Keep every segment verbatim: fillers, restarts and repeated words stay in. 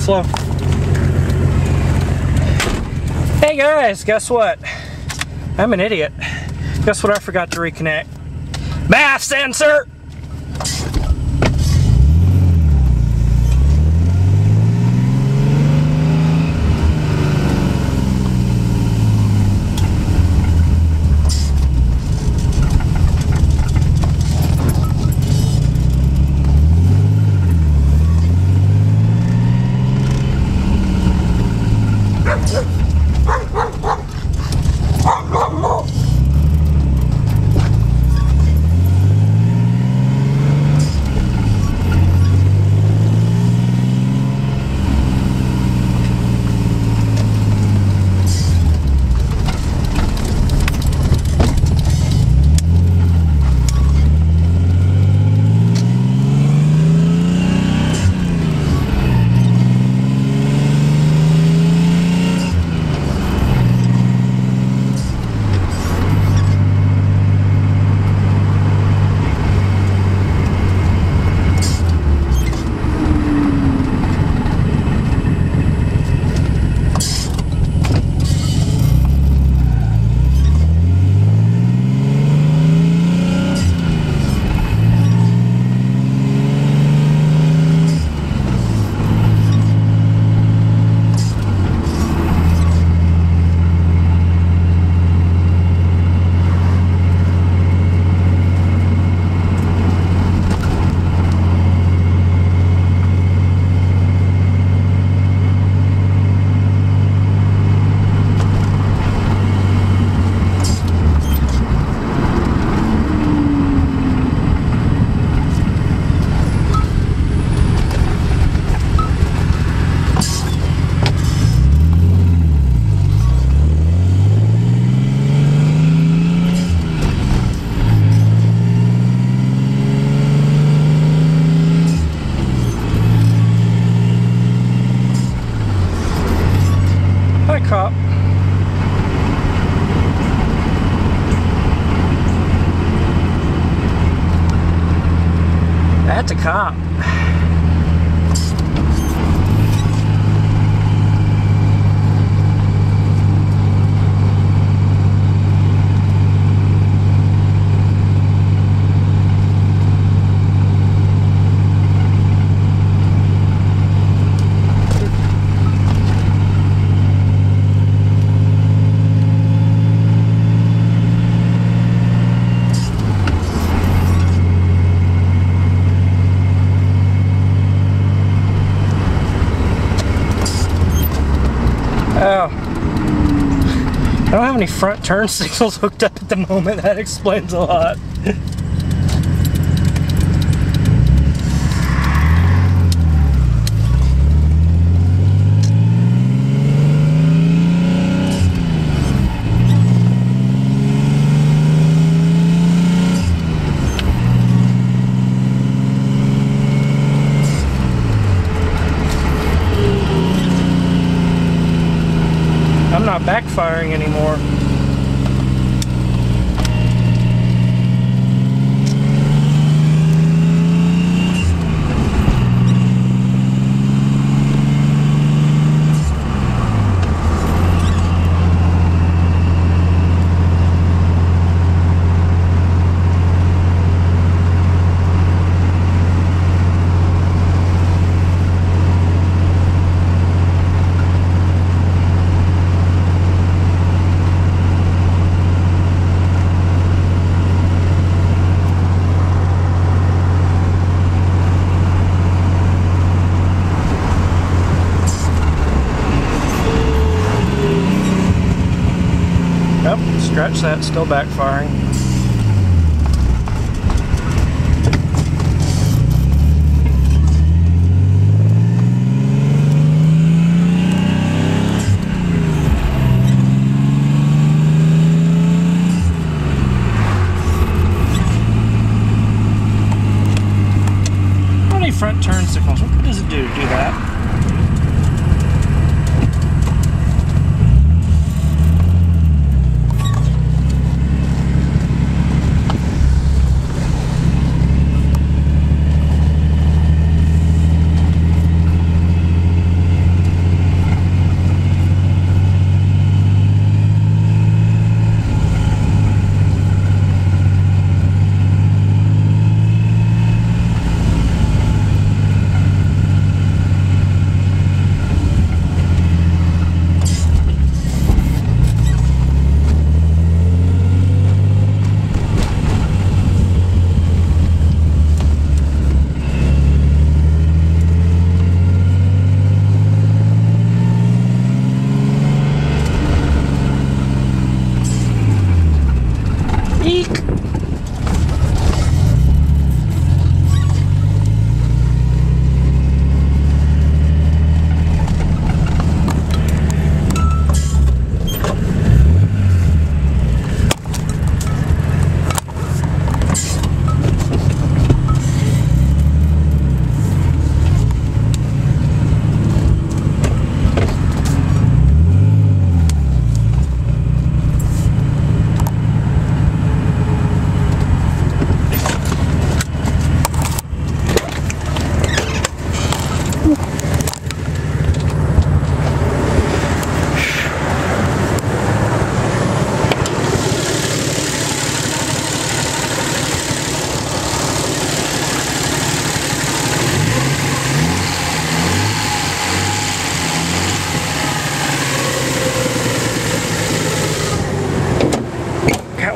flow. Hey guys, guess what? I'm an idiot. Guess what I forgot to reconnect? Math sensor! Cop. That's a cop. Oh, I don't have any front turn signals hooked up at the moment. That explains a lot. I'm not backfiring anymore. Scratch that, still backfiring. How many front turn signals? What does it do to do that?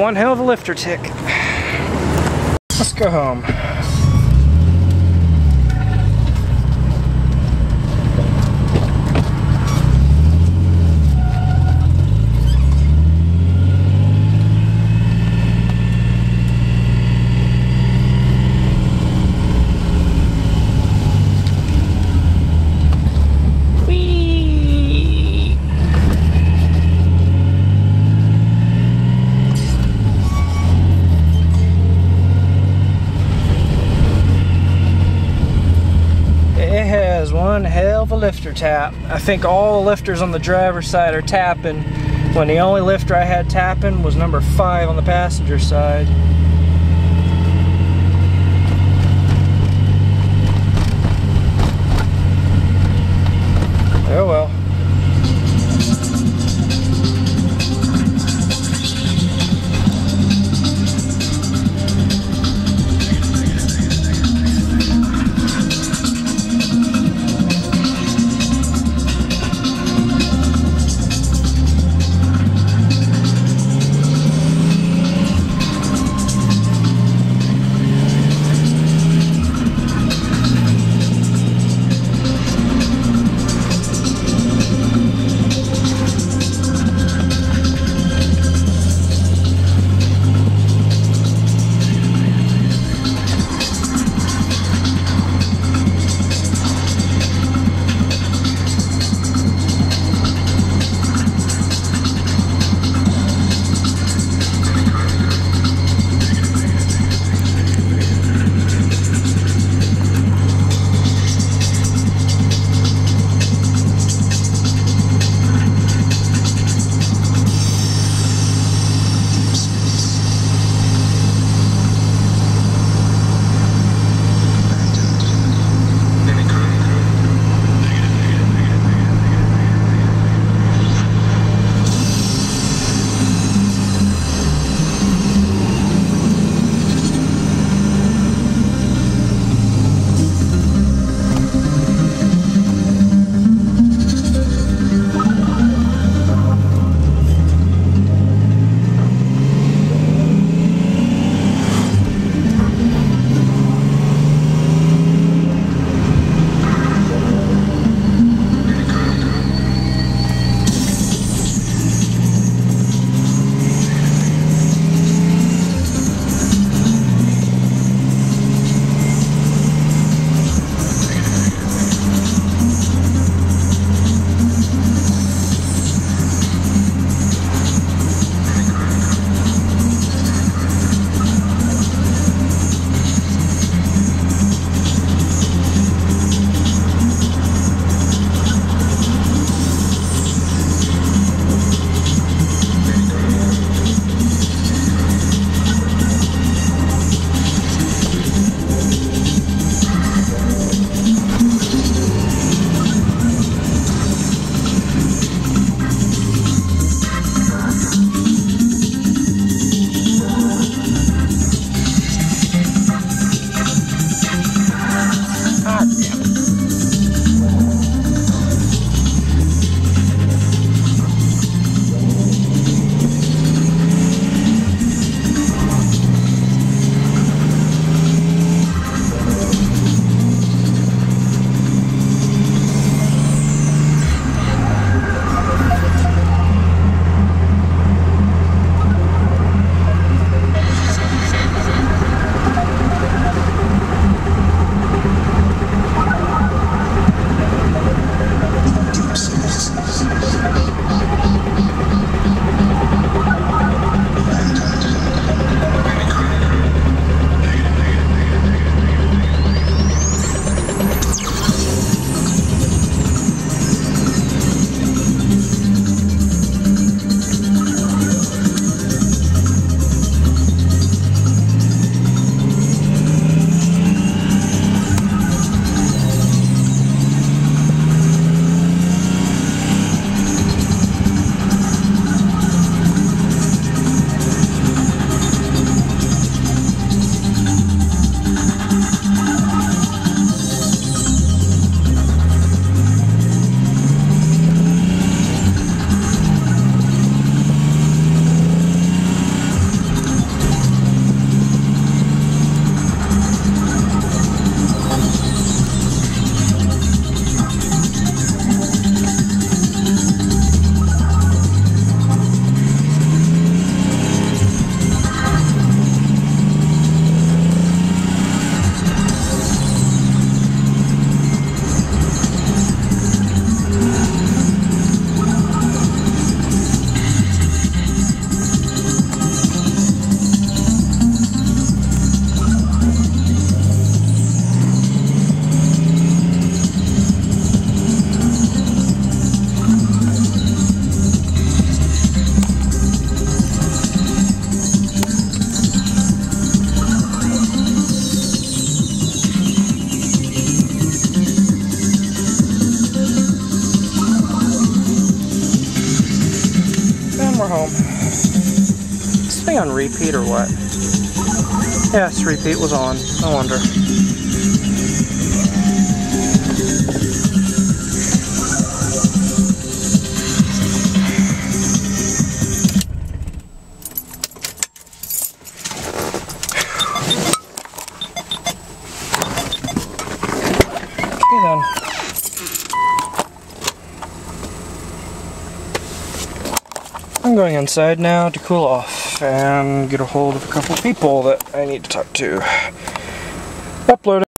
one hell of a lifter tick. Let's go home. One hell of a lifter tap. I think all the lifters on the driver's side are tapping, when the only lifter I had tapping was number five on the passenger side. Oh well. we're home. Is this thing on repeat or what? Yes, repeat was on. No wonder. Okay then. I'm going inside now to cool off and get a hold of a couple people that I need to talk to. Uploading.